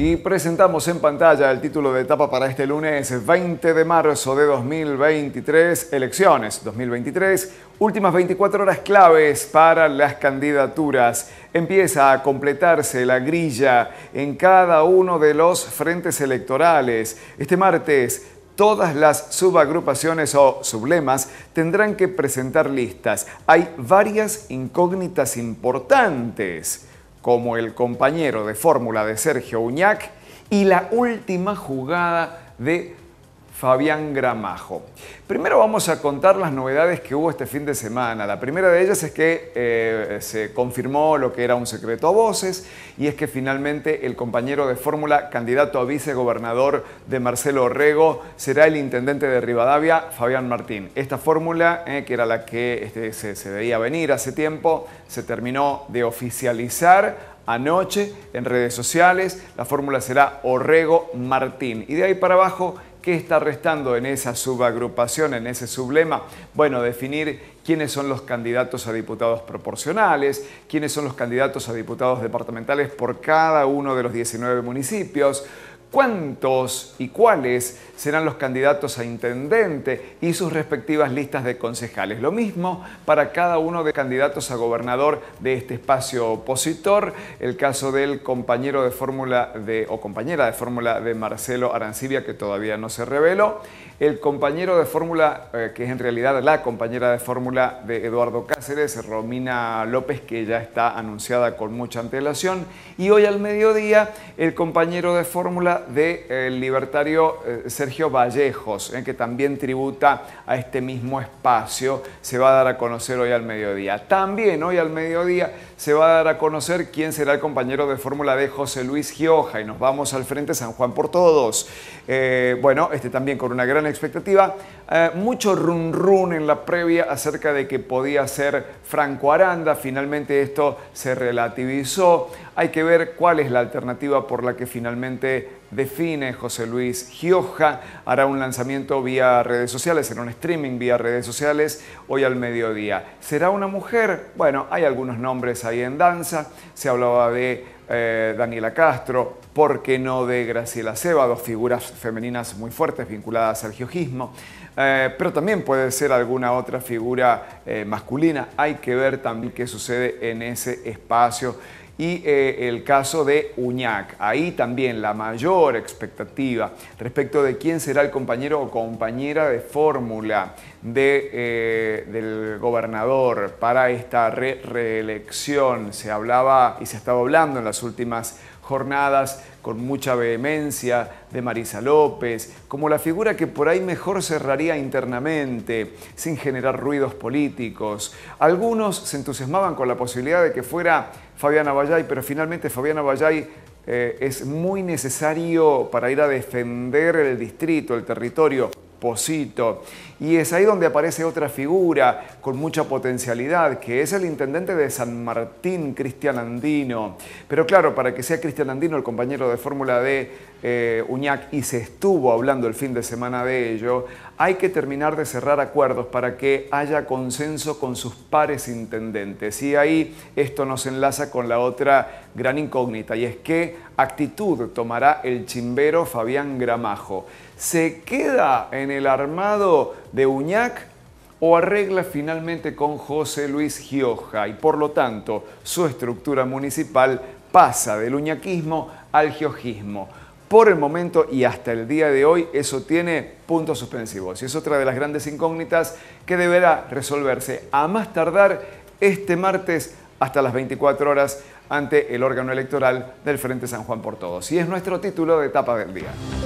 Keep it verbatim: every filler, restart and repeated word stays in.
Y presentamos en pantalla el título de etapa para este lunes veinte de marzo de dos mil veintitrés, elecciones dos mil veintitrés, últimas veinticuatro horas claves para las candidaturas. Empieza a completarse la grilla en cada uno de los frentes electorales. Este martes, todas las subagrupaciones o sublemas tendrán que presentar listas. Hay varias incógnitas importantes, como el compañero de fórmula de Sergio Uñac y la última jugada de Fabián Gramajo. Primero vamos a contar las novedades que hubo este fin de semana. La primera de ellas es que eh, se confirmó lo que era un secreto a voces, y es que finalmente el compañero de fórmula, candidato a vicegobernador de Marcelo Orrego, será el intendente de Rivadavia, Fabián Martín. Esta fórmula, eh, que era la que este, se, se veía venir hace tiempo, se terminó de oficializar anoche en redes sociales. La fórmula será Orrego Martín. Y de ahí para abajo, ¿qué está restando en esa subagrupación, en ese sublema? Bueno, definir quiénes son los candidatos a diputados proporcionales, quiénes son los candidatos a diputados departamentales por cada uno de los diecinueve municipios, cuántos y cuáles serán los candidatos a intendente y sus respectivas listas de concejales. Lo mismo para cada uno de los candidatos a gobernador de este espacio opositor. El caso del compañero de fórmula de, o compañera de fórmula de Marcelo Arancibia, que todavía no se reveló. El compañero de fórmula, eh, que es en realidad la compañera de fórmula de Eduardo Cáceres, Romina López, que ya está anunciada con mucha antelación. Y hoy al mediodía, el compañero de fórmula del de, eh, libertario eh, Sergio Vallejos, eh, que también tributa a este mismo espacio, se va a dar a conocer hoy al mediodía. También hoy al mediodía se va a dar a conocer quién será el compañero de fórmula de José Luis Gioja, y nos vamos al Frente San Juan por Todos. Eh, bueno, este también con una gran expectativa, eh, mucho run run en la previa acerca de que podía ser Franco Aranda. Finalmente esto se relativizó. Hay que ver cuál es la alternativa por la que finalmente define José Luis Gioja. Hará un lanzamiento vía redes sociales, será un streaming vía redes sociales hoy al mediodía. ¿Será una mujer? Bueno, hay algunos nombres ahí en danza. Se hablaba de eh, Daniela Castro, ¿por qué no de Graciela Ceba? Dos figuras femeninas muy fuertes vinculadas al giojismo. Eh, pero también puede ser alguna otra figura eh, masculina. Hay que ver también qué sucede en ese espacio. Y eh, el caso de Uñac, ahí también la mayor expectativa respecto de quién será el compañero o compañera de fórmula de, eh, del gobernador para esta re reelección. Se hablaba y se estaba hablando en las últimas jornadas con mucha vehemencia de Marisa López, como la figura que por ahí mejor cerraría internamente, sin generar ruidos políticos. Algunos se entusiasmaban con la posibilidad de que fuera Fabiana Vallay, pero finalmente Fabiana Vallay eh, es muy necesario para ir a defender el distrito, el territorio, Posito. Y es ahí donde aparece otra figura con mucha potencialidad, que es el intendente de San Martín, Cristian Andino. Pero claro, para que sea Cristian Andino el compañero de fórmula de eh, Uñac, y se estuvo hablando el fin de semana de ello, hay que terminar de cerrar acuerdos para que haya consenso con sus pares intendentes. Y ahí esto nos enlaza con la otra gran incógnita, y es qué actitud tomará el chimbero Fabián Gramajo. ¿Se queda en el armado de Uñac o arregla finalmente con José Luis Gioja? Y por lo tanto, su estructura municipal pasa del uñaquismo al giojismo. Por el momento y hasta el día de hoy, eso tiene puntos suspensivos. Y es otra de las grandes incógnitas que deberá resolverse a más tardar este martes hasta las veinticuatro horas ante el órgano electoral del Frente San Juan por Todos. Y es nuestro título de etapa del día.